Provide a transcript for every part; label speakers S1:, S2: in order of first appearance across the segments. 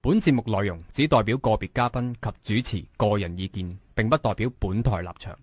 S1: 本節目內容只代表個別嘉賓及主持個人意見，並不代表本台立場。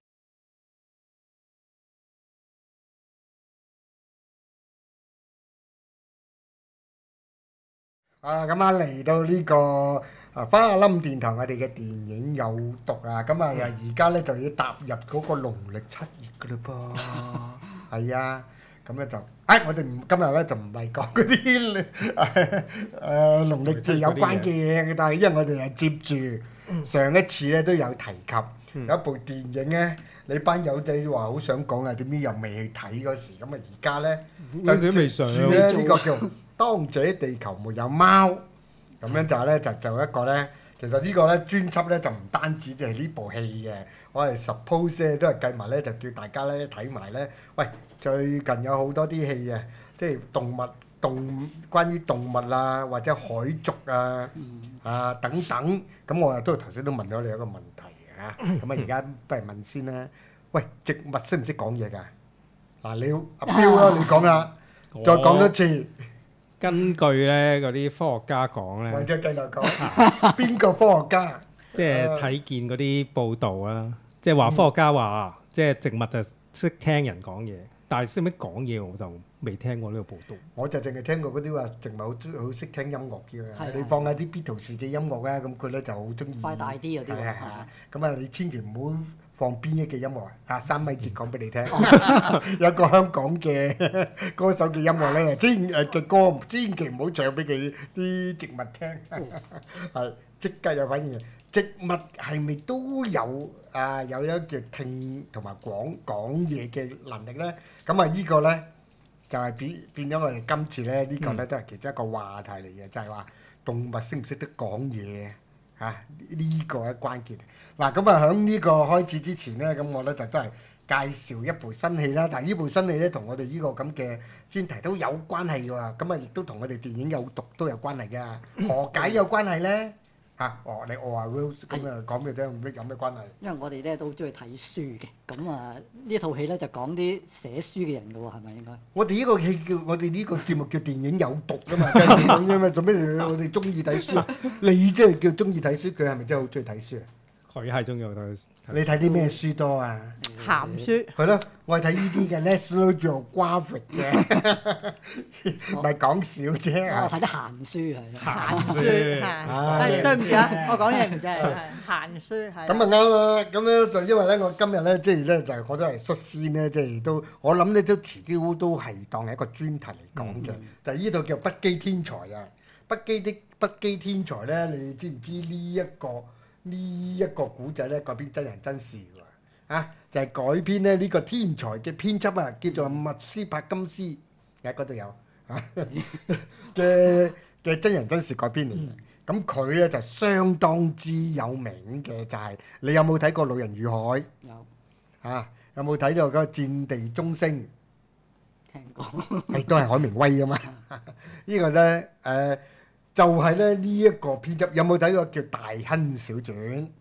S2: 咁嚟到呢個花冧電台，我哋嘅電影有毒啊！咁而家咧就要踏入嗰個農曆7月噶嘞噃，係啊！咁咧就，我哋今日咧就唔係講嗰啲農曆節有關嘅嘢，但係因為我哋係接住上一次咧都有提及，有一部電影咧，你班友仔話好想講啊，點知又未去睇嗰時，咁而家咧就接住咧呢個叫當這地球沒有貓，咁樣就咧就一個咧，其實呢個咧專輯咧就唔單止即係呢部戲嘅，我係 suppose 咧都係計埋咧就叫大家咧睇埋咧，喂，最近有好多啲戲啊，即係關於動物啊或者海族啊等等，咁我都頭先都問咗你一個問題啊，咁而家不如問先啦，喂，植物識唔識講嘢㗎？嗱，你阿彪啦，你講啦，再講多次。
S3: 根據咧嗰啲科學家講咧，
S2: 或者繼續講，邊個科學家？
S3: 即係睇見嗰啲報道啦，即係話科學家話，即係植物就識聽人講嘢，但係識唔識講嘢我就未聽過呢個報道。
S2: 我就淨係聽過嗰啲話植物好識聽音樂嘅，你放下啲 Beatles 嘅音樂啊，咁佢咧就好中意。
S4: 快大啲嗰啲喎。
S2: 咁你千祈唔好放邊一嘅音樂啊！3米節講俾你聽，有個香港嘅歌手嘅音樂咧，嘅歌千祈唔好唱俾佢啲植物聽，係即刻有反應。植物係咪都有有一個聽同埋講嘢嘅能力咧？咁呢個咧就係變咗我哋今次咧呢個咧都係其中一個話題嚟嘅，就係話動物識唔識得講嘢呢個係關鍵。嗱，咁喺呢個開始之前咧，咁我咧就都係介紹一部新戲啦。但係呢部新戲咧同我哋呢個咁嘅專題都有關係㗎。咁亦都同我哋電影有毒都有關係㗎。何解有關係咧？你我話 Will 咁講俾你聽，有咩關係？
S4: 因為我哋咧都好中意睇書嘅，咁呢套戲咧就講啲寫書嘅人嘅喎，係咪應該？
S2: 我哋呢個戲我哋呢個節目叫電影有毒㗎嘛，咁樣嘛，做咩我哋中意睇書？你即係叫中意睇書，佢係咪真係好中意睇書啊？
S3: 佢係中意睇。
S2: 你睇啲咩書多啊？
S5: 鹹書。
S2: 係咯，我係睇呢啲嘅 National Geographic 嘅，唔係講笑啫。
S4: 我睇啲閒書係。
S5: 閒書對唔住啊，我講嘢唔真係閒書係。
S2: 咁啱啦，咁咧就因為咧，我今日咧即係咧就我都係率先咧，即係都我諗咧都遲啲都係當係一個專題嚟講嘅，就係呢度叫《不羈天才》啊！不羈天才咧，你知唔知呢一個古仔咧改編真人真事喎，就係改編咧呢個天才嘅編輯啊，叫做麥斯帕金斯，喺嗰度有嘅真人真事改編嚟嘅。咁佢咧就相當之有名嘅，就係你有冇睇過《老人與海》？
S4: 有。
S2: 有冇睇到嗰個《戰地鐘聲》？
S4: 聽過。
S2: 都係海明威㗎嘛？呢個咧就係咧呢一個編輯，有冇睇過叫《大亨小傳》？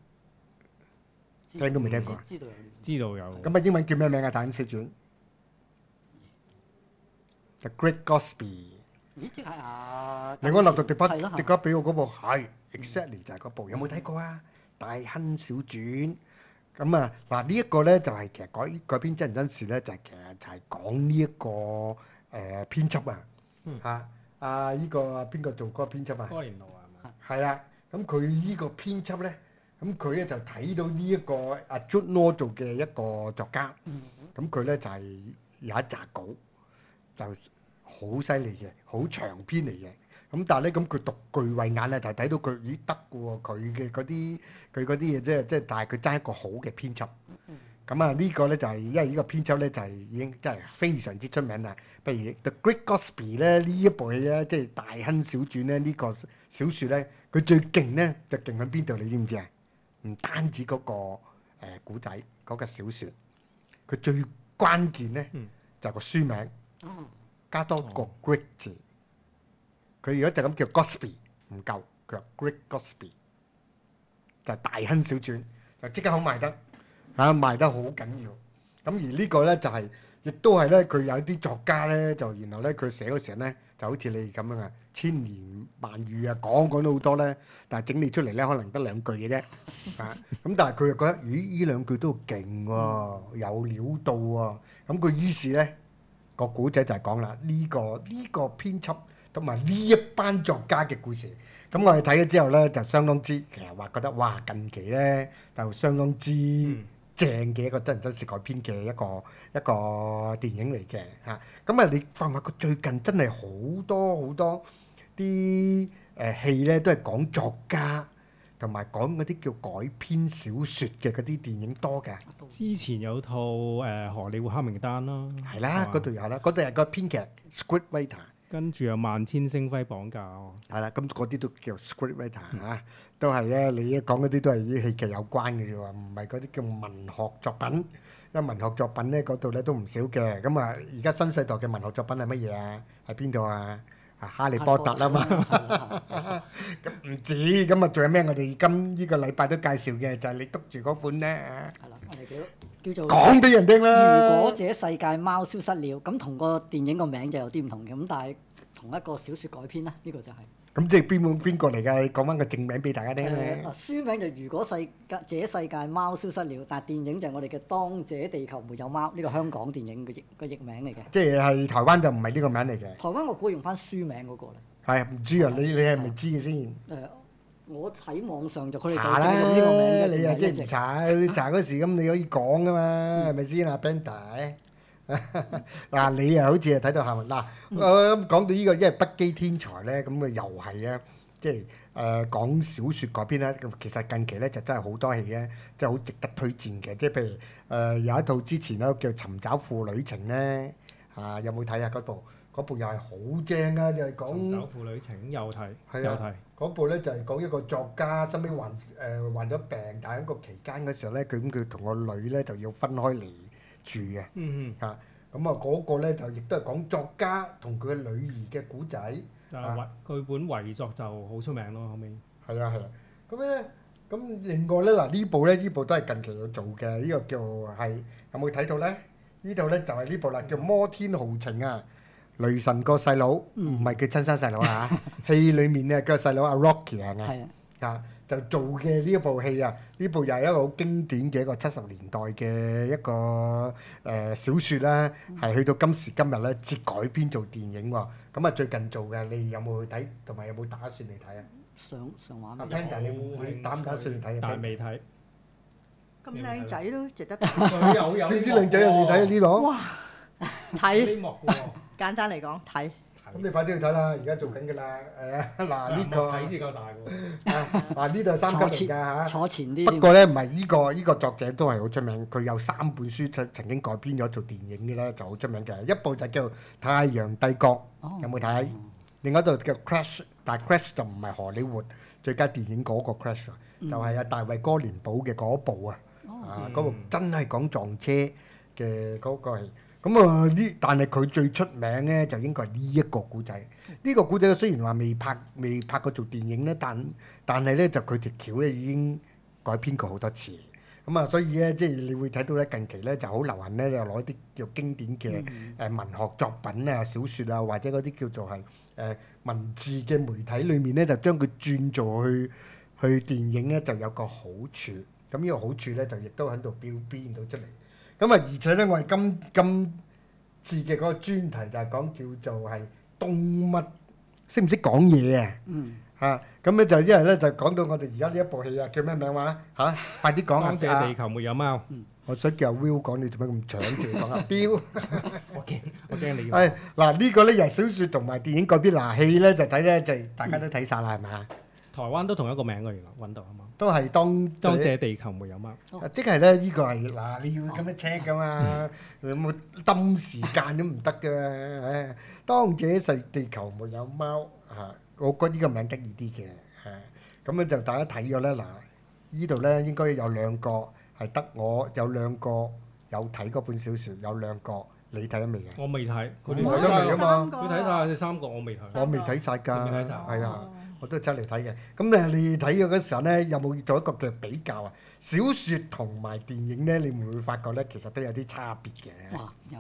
S2: 聽都未聽過。
S3: 知道有。
S2: 咁英文叫咩名啊？《大亨小傳》The Great Gatsby。
S4: 咦？即係
S2: 你講立讀迪加俾我嗰部係 exactly 就係嗰部，有冇睇過啊？《大亨小傳》咁嗱呢一個咧就係其實改編真人真事咧，就係其實就係講呢一個編輯呢個邊個做嗰個編輯啊？
S3: 哥連奴係嘛？
S2: 係啦，咁佢呢個編輯咧，咁佢咧就睇到呢一個阿 Jude Law 做嘅一個作家，咁佢咧就係有一紮稿，就好犀利嘅，好長篇嚟嘅。咁但係咧，咁佢獨具慧眼咧，就睇到佢咦得嘅喎，佢嗰啲嘢即係，但係佢爭一個好嘅編輯。咁呢個咧就係因為呢個編輯咧就係已經真係非常之出名啦。譬如《The Great Gatsby》咧呢一部戲咧，即係《大亨小傳》咧呢個小説咧，佢最勁咧就勁喺邊度？你知唔知啊？唔單止嗰個古仔嗰個小説，佢最關鍵咧就係個書名加多個 Great 字。佢如果就咁叫 Gatsby 唔夠，佢話 Great Gatsby 就係大亨小傳，就即刻好賣得賣得好緊要。咁而呢個咧就係亦都係咧，佢有啲作家咧，就然後咧佢寫嗰時候咧，就好似你咁樣啊，千言萬語啊，講到好多咧，但係整理出嚟咧，可能得兩句嘅啫，啊，咁但係佢又覺得，咦，呢兩句都勁喎，有料到喎，咁佢於是咧個古仔就係講啦，呢個編輯同埋呢一班作家嘅故事。咁我哋睇咗之後咧，就相當之其實話覺得哇，近期咧就相當之正嘅一個真人真事改編嘅一個電影嚟嘅嚇。咁啊，你發唔發覺最近真係好多啲戲咧，都係講作家同埋講嗰啲叫改編小説嘅嗰啲電影多嘅。
S3: 之前有套荷里活黑名單啦，
S2: 係啦，嗰度有啦，嗰度係個編劇 scriptwriter。
S3: 跟住有萬千星輝綁架，
S2: 係啦，咁嗰啲都叫 scriptwriter 嚇，都係咧。你一講嗰啲都係啲戲劇有關嘅啫喎，唔係嗰啲叫文學作品。因為文學作品咧嗰度咧都唔少嘅。咁啊，而家新世代嘅文學作品係乜嘢啊？係邊度啊？哈利波特啊嘛。咁唔止，咁啊仲有咩？我哋今呢個禮拜都介紹嘅就係你督住嗰本咧。
S4: 係啦，我哋叫做
S2: 講俾人聽啦。
S4: 如果這世界貓消失了，咁同個電影個名就有啲唔同嘅，咁但係同一個小説改編啦，呢個就係。
S2: 咁即係邊個嚟㗎？你講翻個正名俾大家聽咧。
S4: 書名就如果這世界貓消失了，但係電影就係我哋嘅當這地球沒有貓，呢個香港電影嘅譯名嚟嘅。
S2: 即係台灣就唔係呢個名嚟嘅。
S4: 台灣我估用翻書名嗰個咧。
S2: 係唔知啊？你係咪知嘅先？
S4: 我睇網上就佢哋
S2: 查啦，
S4: 就用呢個名啫，
S2: 你又即係唔
S4: 直
S2: 查？你查嗰時咁你可以講噶嘛，係咪先啊 Bender？嗱，你啊好似係睇到下文嗱，講到呢個因為不羈天才咧，咁啊又係啊，即係講小説改編啦。咁其實近期咧就真係好多戲咧，真係好值得推薦嘅。即係譬如有一套之前咧叫《尋找父女情》咧，有冇睇啊？嗰部？嗰部又係好正啊！就係講
S3: 尋找父女情，又睇，
S2: 係
S3: 又睇
S2: 啊。嗰部咧就係講一個作家，身邊患咗病，但係喺個期間嗰時候咧，佢同個女咧就要分開嚟住嘅。咁嗰個咧就亦都係講作家同佢嘅女兒嘅古仔。
S3: 佢本遺作就好出名咯，後尾。
S2: 係啊。咁咧，咁另外咧嗱呢部都係近期要做嘅，呢個叫係有冇睇到咧？呢度咧就係呢部啦，叫《摩天豪情》啊。雷神個細佬唔係佢親生細佬啊！戲裡面咧個細佬阿 Rocky 係咪啊？就做嘅呢一部戲啊，呢部又係一個好經典嘅一個70年代嘅一個小説啦，係去到今時今日咧至改編做電影喎。咁啊最近做嘅，你有冇去睇？同埋有冇打算嚟睇啊？
S4: 上畫。
S2: 阿 Panda 你打唔打算嚟睇啊？
S3: 但係未睇。
S5: 咁靚仔都值得睇。
S2: 邊啲靚仔有冇睇啊？呢度
S5: 哇！睇
S3: 呢幕喎。
S5: 簡單嚟講睇。
S2: 咁你快啲去睇啦！而家做緊㗎啦。嗱呢個
S3: 睇先夠大喎。
S2: 嗱呢度係3級嚟㗎嚇。
S4: 坐前啲。
S2: 不過咧唔係呢個作者都係好出名，佢有3本書曾經改編咗做電影嘅咧，就好出名嘅。一部就叫《太陽帝國》，有冇睇？另外一部叫《Crash》，但係《Crash》就唔係荷里活最佳電影嗰個 Crash，就係阿大衛哥連堡嘅嗰部啊。嗰部真係講撞車嘅嗰個係。咁但係佢最出名咧，就應該係呢一個古仔。呢個古仔雖然話未拍過做電影咧，但係咧就佢條橋咧已經改編過好多次。所以咧即係你會睇到咧近期咧就好流行咧，又攞啲叫經典嘅文學作品啊、小説啊，或者嗰啲叫做係文字嘅媒體裏面咧，就將佢轉做去電影咧，就有個好處。咁呢個好處咧就亦都喺度表現到出嚟。而且咧，我哋今次嘅嗰個專題就係講叫做係動物識唔識講嘢啊？咁咧就因為咧就講到我哋而家呢一部戲啊，叫咩名話快啲講啊！
S3: 當這地球沒有貓。
S2: 我想叫阿 Will 講，你做咩咁搶住講啊？標，
S3: 我驚你。
S2: 嗱呢個咧又係小説同埋電影改編，嗱戲咧就睇咧就大家都睇晒啦，係咪啊？
S3: 台灣都同一個名㗎，原來揾到係嘛？
S2: 都係當這
S3: 地球沒有貓。
S2: 即係咧，呢個係嗱，你要咁樣 check 噶嘛？有冇抌時間都唔得嘅。當這地球沒有貓我覺得呢個名得意啲嘅咁樣就大家睇咗咧。嗱，呢度咧應該有2個係得我，有2個有睇嗰本小説，有2個你睇咗未嘅？
S3: 我未睇，佢
S2: 睇咗未啊嘛？
S3: 佢睇晒3個，我未睇。
S2: 我未睇晒㗎，
S3: 未睇晒
S2: 係啊。我都出嚟睇嘅，咁你睇嘅嗰時候咧，有冇做一個嘅比較啊？小説同埋電影咧，你會唔會發覺咧，其實都有啲差別嘅？
S4: 哇，有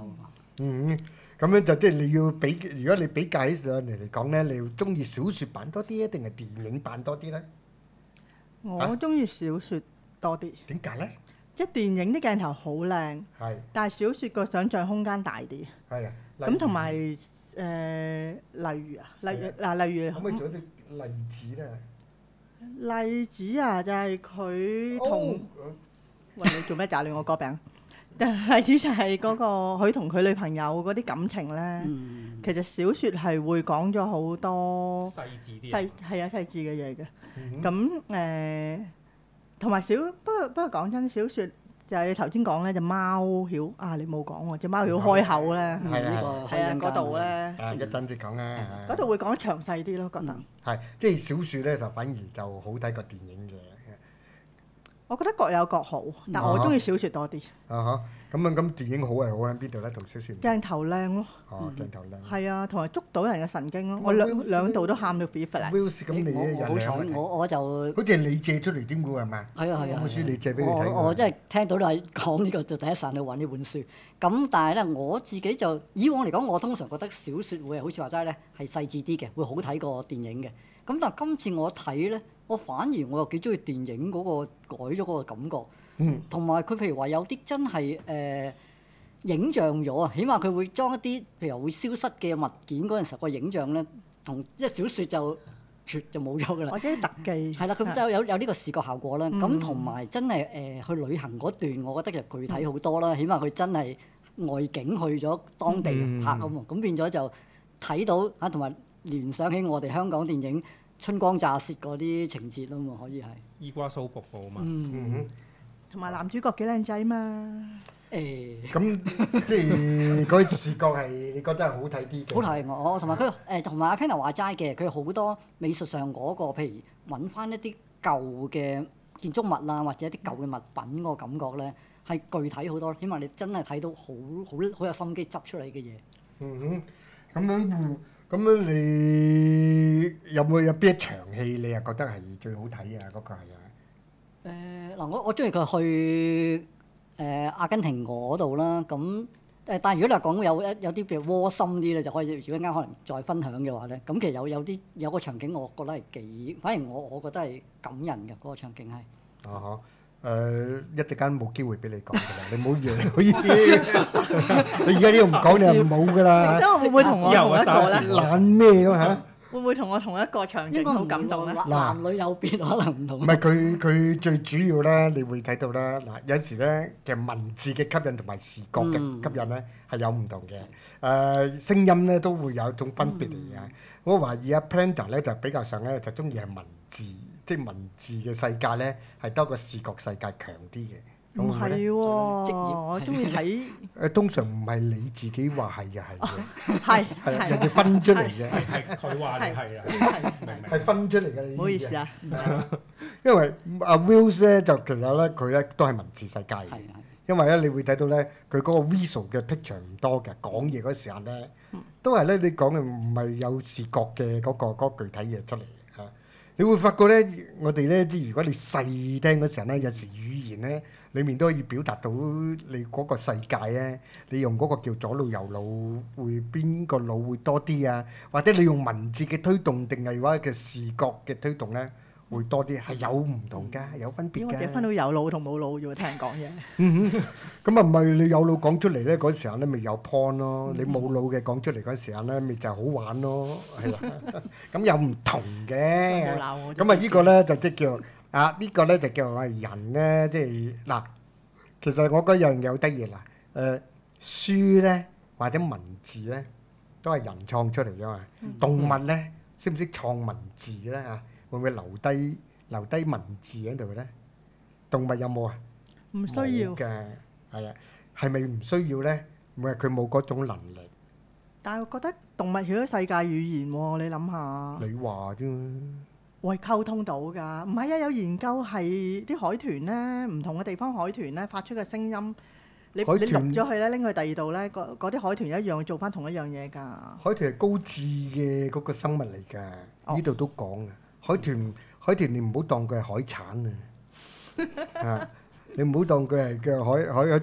S2: 嗯，咁樣就即係你要比，如果你比較起上嚟講咧，你要中意小説版多啲啊，定係電影版多啲咧？
S5: 我中意小説多啲，
S2: 點解咧？
S5: 即係電影啲鏡頭好靚，
S2: 係
S5: 但係小説個想像空間大啲。
S2: 係啊。
S5: 咁同埋例如啊，例如
S2: 可唔可以做一啲例子咧？
S5: 例子啊，就係佢同喂你做咩炸亂我歌餅？例子就係嗰個佢同佢女朋友嗰啲感情咧，其實小説係會講咗好多
S3: 細緻啲
S5: 細緻嘅嘢嘅。咁同埋不過講真，小説就係你頭先講咧，隻貓曉啊，你冇講喎，隻貓曉開口咧，係啊嗰度咧，
S2: 啊一陣先講啦。
S5: 嗰度會講得詳細啲咯，覺得。
S2: 係，即係小説咧就反而就好睇過電影嘅。
S5: 我覺得各有各好，但我中意小説多啲。
S2: 咁電影好係好喺邊度咧？同小説
S5: 鏡頭靚咯。
S2: 鏡頭靚。
S5: 係啊，同埋捉到人嘅神經咯。我兩度都喊到 B 發嚟。
S2: Will 咁你
S4: 我好彩，我就
S2: 好似係你借出嚟添㗎係嘛？
S4: 係啊。
S2: 本書你借俾你睇。
S4: 我真係聽到都係講呢個，就第一時間去揾呢本書。咁但係咧，我自己就以往嚟講，我通常覺得小説會係好似話齋咧係細緻啲嘅，會好睇過電影嘅。咁但係今次我睇咧，我反而我又幾中意電影嗰個改咗嗰個感覺。同埋佢譬如話有啲真係影像咗啊，起碼佢會將一啲譬如會消失嘅物件嗰陣時候個影像咧，同即係小説就冇咗㗎啦。
S5: 或者特技
S4: 係啦，佢就有呢個視覺效果啦。咁同埋真係去旅行嗰段，我覺得就具體好多啦。起碼佢真係外景去咗當地拍啊嘛，咁變咗就睇到嚇，同埋聯想起我哋香港電影春光乍泄嗰啲情節啊嘛，可以係
S3: 伊瓜蘇瀑布啊嘛。
S5: 同埋男主角幾靚仔嘛。
S2: 咁即係嗰啲視覺係你覺得係好睇啲嘅。
S4: 好睇我同埋佢同埋阿 Penner 話齋嘅，佢好多美術上嗰個，譬如揾翻一啲舊嘅建築物啊，或者一啲舊嘅物品嗰個感覺咧，係具體好多。起碼你真係睇到好有心機執出嚟嘅嘢。
S2: 咁樣你有邊一場戲你係覺得係最好睇啊？嗰個係啊？
S4: 我中意佢去阿根廷嗰度啦。咁但係如果你話講有啲譬如窩心啲咧，就可以如果啱可能再分享嘅話咧，咁其實有個場景，我覺得係反而我覺得係感人嘅嗰個場景係。
S2: 一陣間冇機會俾你講㗎啦，你唔好以為可以。你而家呢度唔講，你係冇㗎啦。
S5: 會唔會同我同一個咧？
S2: 懶咩咁嚇？
S5: 會唔會同我同一個場景好感動咧？
S4: 男女有別可能唔同。
S2: 唔係佢最主要咧，你會睇到咧嗱，有時咧其實文字嘅吸引同埋視覺嘅吸引咧係有唔同嘅。聲音咧都會有一種分別嚟嘅。我懷疑阿 Planter 咧就比較上咧就中意係文字，即係文字嘅世界咧係多過視覺世界強啲嘅。
S5: 唔係喎，我中意睇。
S2: 通常唔係你自己話係嘅，係嘅。
S5: 係
S2: 人哋分出嚟嘅。
S3: 係佢話你係啊，明明
S2: 係分出嚟嘅。
S5: 唔好意思啊。
S2: 因為阿 Will 咧就其實咧佢咧都係文字世界嘅。因為咧你會睇到咧佢嗰個 visual 嘅 picture 唔多嘅，講嘢嗰時間咧都係咧你講嘅唔係有視覺嘅嗰個具體嘢出嚟嚇。你會發覺咧，我哋咧即係如果你細聽嗰時候咧，有時語言咧裡面都可以表達到你嗰個世界咧。你用嗰個叫左腦右腦，會邊個腦會多啲啊？或者你用文字嘅推動定係話嘅視覺嘅推動咧？會多啲，係有唔同㗎，有分別㗎。
S5: 我哋分到有腦同冇腦要聽人講嘢。
S2: 咁啊唔係你有腦講出嚟咧，嗰時候咧咪有 point 咯。你冇腦嘅講出嚟嗰時候咧，咪就係好玩咯，係啦。咁有唔同嘅。咁啊呢個咧就即叫呢個咧就叫我係人咧，即係嗱。其實我覺得有樣嘢好得意啦。書咧或者文字咧都係人創出嚟㗎嘛。動物咧識唔識創文字咧嚇？會唔會留低文字喺度咧？動物有冇啊？
S5: 唔需要
S2: 嘅，係啊，係咪唔需要咧？唔係佢冇嗰種能力。
S5: 但係我覺得動物曉得世界語言喎，你諗下。
S2: 你話啫。
S5: 會溝通到㗎，唔係啊！有研究係啲海豚咧，唔同嘅地方海豚咧發出嘅聲音，你錄咗佢咧，拎去第二度咧，嗰啲海豚一樣做翻同一樣嘢㗎。海
S2: 豚係高智嘅嗰個生物嚟㗎，呢度都講啊。海豚你唔好當佢係海產啊！你唔好當佢係嘅海族啊！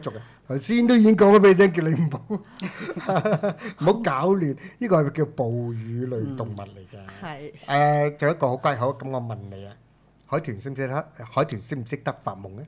S2: 頭先都已經講咗俾你聽，叫你唔好唔好搞亂。呢個係叫哺乳類動物嚟嘅。
S5: 係
S2: 仲有一個好乖口，咁我問你啦，海豚識唔識得？海豚識唔識得發夢咧？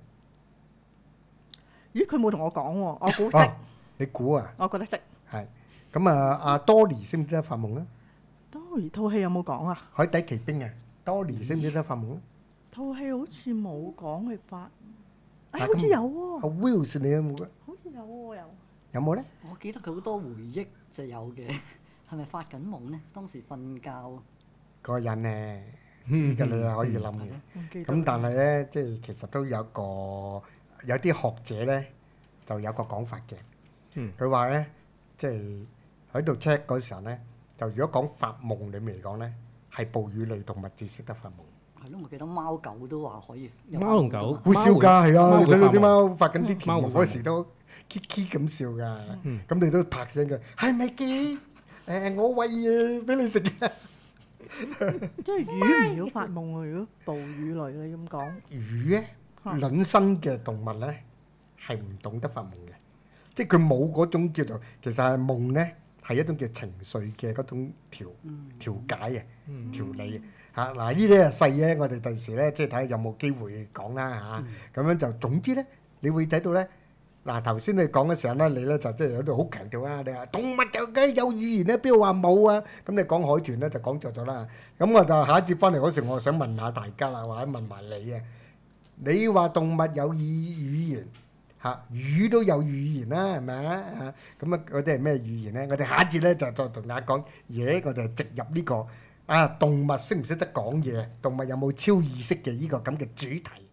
S5: 咦？佢冇同我講喎，我估識，
S2: 哦，你估啊？
S5: 我覺得識。
S2: 係咁啊！阿多尼識唔識得發夢咧？
S5: 當然套戲有冇講啊？
S2: 海底奇兵啊，多尼識唔識得發夢咧？
S5: 套戲好似冇講佢發，
S2: 啊
S5: 好似有
S2: 阿
S5: 喎，
S2: Will 你有冇嘅？
S5: 好似有喎有。
S2: 有冇咧？
S4: 我記得佢好多回憶就有嘅，係咪發緊夢咧？當時瞓覺
S2: 嗰個人咧，呢個你係可以諗嘅。
S5: 唔記得
S2: 咁但係咧，即係其實都有啲學者咧，就有個講法嘅。佢話咧，即係喺度 check 嗰時候咧，就如果講發夢裡面嚟講咧，係哺乳類動物至識得發夢。
S4: 係咯，我記得貓狗都話可以有
S3: 貓同狗
S2: 會笑㗎，係啊！你睇到啲貓發緊啲甜夢
S3: 貓會發夢
S2: 嗰時都 k k 咁笑㗎。咁你都拍聲嘅，係咪嘅？我餵啊，俾你食嘅。
S5: 即係魚唔要發夢啊！如果哺乳類你咁講，
S2: 魚咧，卵生嘅動物咧，係唔懂得發夢嘅，即係佢冇嗰種叫做，其實係夢咧，係一種叫情緒嘅嗰種調解啊、調理啊。嚇嗱，呢啲係細嘅，我哋第時咧，即係睇下有冇機會講啦嚇。咁樣就總之咧，你會睇到咧。嗱，頭先你講嘅時候咧，你咧就即係喺度好強調啊！你話動物就梗係有語言咧，邊度話冇啊？咁你講海豚咧就講錯咗啦。咁我就下一節翻嚟嗰時，我想問下大家啦，或者問埋你啊。你話動物有語言嚇，魚都有語言啦，係咪啊？咁啊，嗰啲係咩語言咧？我哋下一節咧就再同大家講嘢，我哋直入呢個動物識唔識得講嘢？動物有冇超意識嘅呢個咁嘅主題？